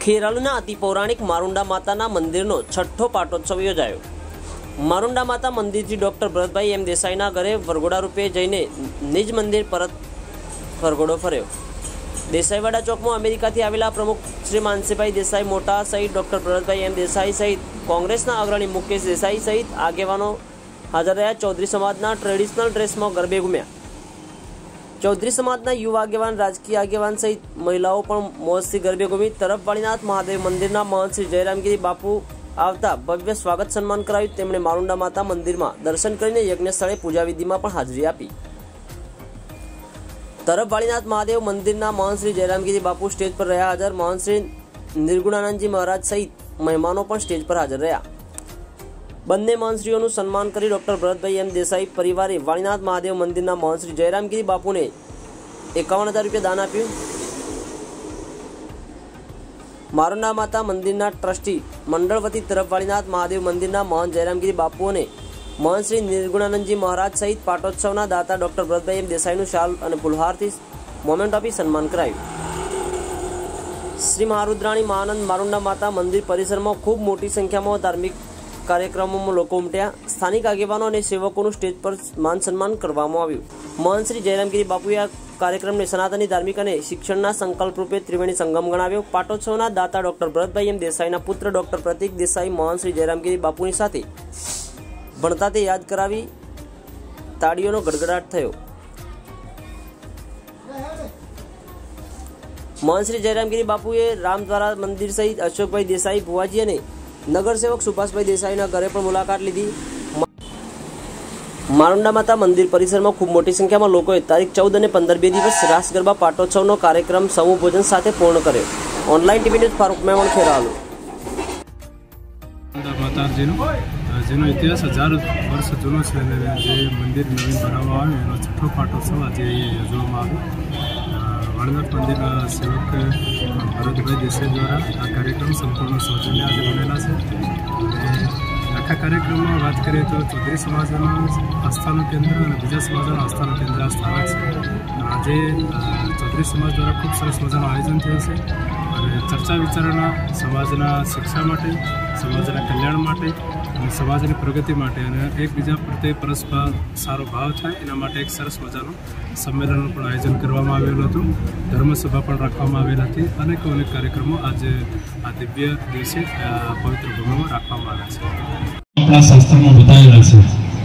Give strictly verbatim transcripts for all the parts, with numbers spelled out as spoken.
ખેરાલુના અતિ પૌરાણિક મારુંડા માતાના મંદિરનો છઠ્ઠો પાટોત્સવ યોજાયો। મારુંડા માતા મંદિરથી ડોક્ટર ભરતભાઈ એમ દેસાઈના ઘરે વરઘોડા રૂપે જઈને નિજ મંદિર પરત વરઘોડો ફર્યો। દેસાઈવાડા ચોકમાં અમેરિકાથી આવેલા પ્રમુખ શ્રી માનસીભાઈ દેસાઈ મોટા સહિત ડોક્ટર ભરતભાઈ એમ દેસાઈ સહિત કોંગ્રેસના અગ્રણી મુકેશ દેસાઈ સહિત આગેવાનો હાજર રહ્યા। ચૌધરી સમાજના ટ્રેડિશનલ ડ્રેસમાં ગરબે ઘૂમ્યા। चौधरी समाजना युवा आगेवान राजकीय आगेवान सहित महिलाओं पर मौज से गरबे घूमी। तरफ वालीनाथ महादेव मंदिर महंत श्री जयरामगिरी बापू आवता भव्य स्वागत सन्मान कराव्યું। તેમણે મારુંડા માતા મંદિરમાં દર્શન કરીને યજ્ઞ સ્થળે પૂજા વિધિમાં પણ હાજરી આપી। तरफ वालीनाथ महादेव मंदिરના महंत श्री जयरामगिरी बापू स्टेज पर રહ્યા हाजर। महंत श्री निर्गुणानंदजी महाराज सहित મહેમાનો પણ સ્ટેજ પર હાજર રહ્યા। બંને મહંતશ્રીઓનું સન્માન કરી ડોક્ટર ભરતભાઈ એમ દેસાઈ પરિવારે વાણીનાથ મહાદેવ મંદિરના મહંત શ્રી જયરામગીરી બાપુને એકાવન હજાર રૂપિયા દાન આપ્યું। મારુંડા માતા મંદિરના ટ્રસ્ટી મંડળ વતી તરફ વાણીનાથ મહાદેવ મંદિરના મહંત જયરામગીરી બાપુ અને મહંત શ્રી નિર્ગુણાનંદજી મહારાજ સહિત પાટોત્સવના દાતા ડોક્ટર ભરતભાઈ એમ દેસાઈનું શાલ અને ફુલહારથી મોમેન્ટ આપી સન્માન કરાયું। શ્રી મહારુદ્રાણી મહાનંદ મારુંડા માતા મંદિર પરિસરમાં ખૂબ મોટી સંખ્યામાં ધાર્મિક કાર્યક્રમોમાં લોકો ઉમટ્યા। સ્થાનિક આગેવાનો અને સેવકોનું સ્ટેજ પર માન સન્માન કરવામાં આવ્યું। મહંત શ્રી જયરામગીરી બાપુએ આ કાર્યક્રમને સનાતની ધાર્મિક અને શિક્ષણના સંકલ્પ રૂપે ત્રિવેણી સંગમ ગણાવ્યો। પાટોત્સવના દાતા ડોક્ટર ભરતભાઈ એમ દેસાઈના પુત્ર ડોક્ટર પ્રતિક દેસાઈ મહંત શ્રી જયરામગીરી બાપુની સાથે ભણતા તે યાદ કરાવી તાળીઓનો ગડગડાટ થયો। મહંત શ્રી જયરામગીરી બાપુએ રામદ્વારા મંદિર સહિત અશોકભાઈ દેસાઈ ભુવાજી અને નગરસેવક સુભાષભાઈ દેસાઈના ઘરે પણ મુલાકાત લીધી। મારુંડા માતા મંદિર પરિસરમાં ખૂબ મોટી સંખ્યામાં લોકોએ તારીખ ચૌદ અને પંદર બે દિવસ રાસ ગરબા પાટોત્સવનો કાર્યક્રમ સમૂહ ભોજન સાથે પૂર્ણ કર્યો। Online TV news Farooq Memon Kheralu. માતાજીનો જેનો ઇતિહાસ હજાર વર્ષ જૂનો છે અને જે મંદિર નવીન બનાવવામાં આવ્યું એનો છઠ્ઠો પાટોત્સવ આજે યોજવામાં આવ્યો। વાણીનાથ મંદિરના સેવક ભરતભાઈ દેસાઈ દ્વારા આ કાર્યક્રમ સંપૂર્ણ સૌજન્ય આજે બનેલા છે। અને આખા કાર્યક્રમમાં વાત કરીએ તો ચૌધરી સમાજનું આસ્થાનું કેન્દ્ર અને બીજા સમાજનું આસ્થાનું કેન્દ્ર આ સ્થાનક છે। આજે ચૌધરી સમાજ દ્વારા ખૂબ સરસ મજાનું આયોજન થયું છે અને ચર્ચા વિચારણા સમાજના શિક્ષા માટે, સમાજના કલ્યાણ માટે અને સમાજની પ્રગતિ માટે અને એકબીજા પ્રત્યે પરસ્પર સારો ભાવ થાય એના માટે એક સરસ મજાનું સંમેલનનું પણ આયોજન કરવામાં આવેલું હતું। ધર્મસભા પણ રાખવામાં આવેલ હતી। અનેકો અનેક કાર્યક્રમો આજે આ દિવ્ય દિવસે પવિત્ર ભૂમિમાં રાખવામાં આવ્યા છે। આપણા શાસ્ત્રમાં બતાવેલા છે।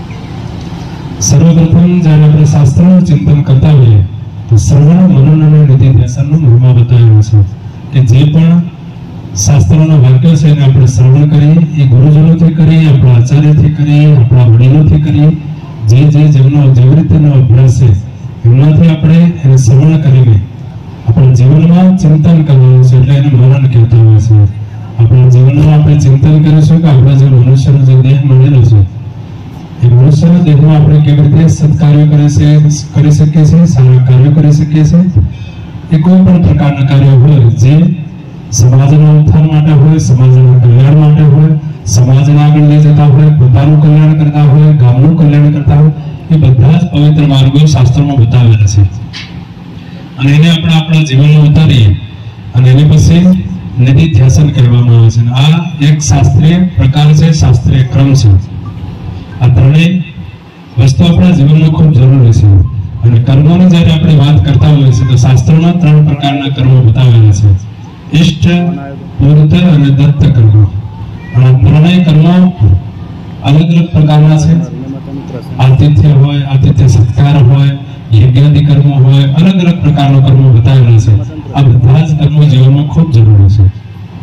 સર્વપ્રથમ જ્યારે આપણે શાસ્ત્રનું ચિંતન કરતા હોઈએ તો શ્રવણ મનન અને નીતિ ધ્યાસનનો મહિમા બતાવેલો છે કે જે પણ શાસ્ત્રોનો વાક્ય છે એને આપણે શ્રવણ કરીએ, એ ગુરુજનોથી કરીએ, આપણા આચાર્યથી કરીએ, આપણા વડીલોથી કરીએ, જે જે જેમનો જેવી રીતેનો અભ્યાસ છે એમનાથી આપણે એને શ્રવણ કરીને આપણા જીવનમાં ચિંતન કરવાનું છે। એટલે એને મનન કહેતા હોય છે। આપણા જીવનમાં આપણે ચિંતન કરીશું કે આપણા જે મનુષ્યનો જે દેહ મળેલો છે એ મનુષ્યના દેહમાં આપણે કેવી રીતે સત્કાર્યો કરી કરી શકીએ છીએ, સારા કાર્યો કરી શકીએ છીએ। એ કોઈ પણ પ્રકારના કાર્યો હોય જે સમાજના ઉત્થાન માટે હોય, સમાજના કલ્યાણ માટે હોય, સમાજને આગળ લઈ જતા હોય, પોતાનું કલ્યાણ કરતા હોય, ગામનું કલ્યાણ કરતા હોય, એ બધા જ પવિત્ર માર્ગો શાસ્ત્રોમાં બતાવેલા છે અને એને આપણે આપણા જીવનમાં ઉતારીએ અને એની પછી નીતિ ધ્યાસન કહેવામાં આવે છે। આ એક શાસ્ત્રીય પ્રકાર છે, શાસ્ત્રીય ક્રમ છે। આ ત્રણેય વસ્તુ આપણા જીવનમાં ખૂબ જરૂરી છે અને કર્મોની જ્યારે આપણે વાત કરતા હોઈએ છીએ તો શાસ્ત્રોમાં ત્રણ પ્રકારના કર્મો બતાવેલા છે: ઇષ્ટ, પૂર્ત અને દત્ત કર્મ। અને ત્રણેય કર્મો અલગ અલગ પ્રકારના છે। આતિથ્ય હોય, આતિથ્ય સત્કાર હોય, યજ્ઞાદિ કર્મો હોય, અલગ અલગ પ્રકારના કર્મો બતાવેલા છે। આ બધા જ કર્મો જીવનમાં ખૂબ જરૂરી છે।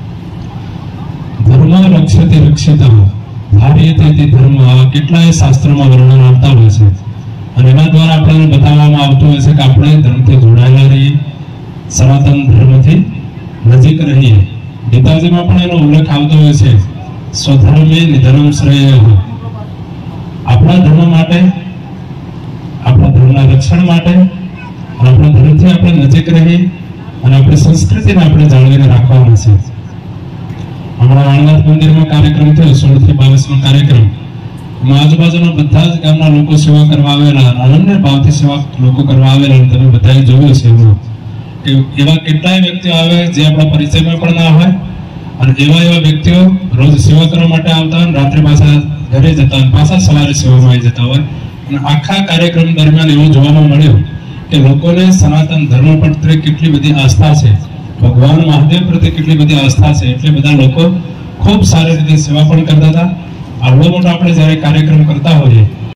ધર્મ રક્ષતે રક્ષિતઃ ધાર્યતે તે ધર્મ, આવા કેટલાય શાસ્ત્રોમાં વર્ણન આવતા હોય છે અને એના દ્વારા આપણને બતાવવામાં આવતું હોય છે કે આપણે ધર્મથી જોડાયેલા રહીએ, સનાતન ધર્મથી નજીક રહીએ। ગીતાજીમાં પણ એનો ઉલ્લેખ આવતો હોય છે, સ્વધર્મે નિધનમ શ્રેયઃ। આપણા ધર્મ માટે, આપણા ધર્મના રક્ષણ માટે, આપણા ધર્મથી આપણે નજીક રહીએ અને આપણી સંસ્કૃતિને આપણે જાળવીને રાખવાના છે। હમણાં વાણીનાથ મંદિરમાં કાર્યક્રમ થયો, સોળ થી બાવીસ નો કાર્યક્રમ, એમાં આજુબાજુના બધા જ ગામના લોકો સેવા કરવા આવેલા, અનન્ય ભાવથી સેવા લોકો કરવા આવેલા। તમે બધાએ જોયું છે એમાં કે એવા કેટલાય વ્યક્તિઓ આવે જે આપણા પરિચયમાં પણ ના હોય અને એવા એવા વ્યક્તિઓ રોજ સેવા કરવા માટે આવતા હોય, રાત્રે પાછા ઘરે જતા હોય, પાછા સવારે સેવામાં આવી જતા હોય. અને આખા કાર્યક્રમ દરમિયાન એવું જોવામાં મળ્યું કે લોકોને સનાતન ધર્મ પ્રત્યે કેટલી બધી આસ્થા છે, ભગવાન મહાદેવ પ્રત્યે કેટલી બધી આસ્થા છે, એટલે બધા લોકો ખૂબ સારી રીતે સેવા પણ કરતા હતા. આવડો મોટો આપણે જ્યારે કાર્યક્રમ કરતા હોઈએ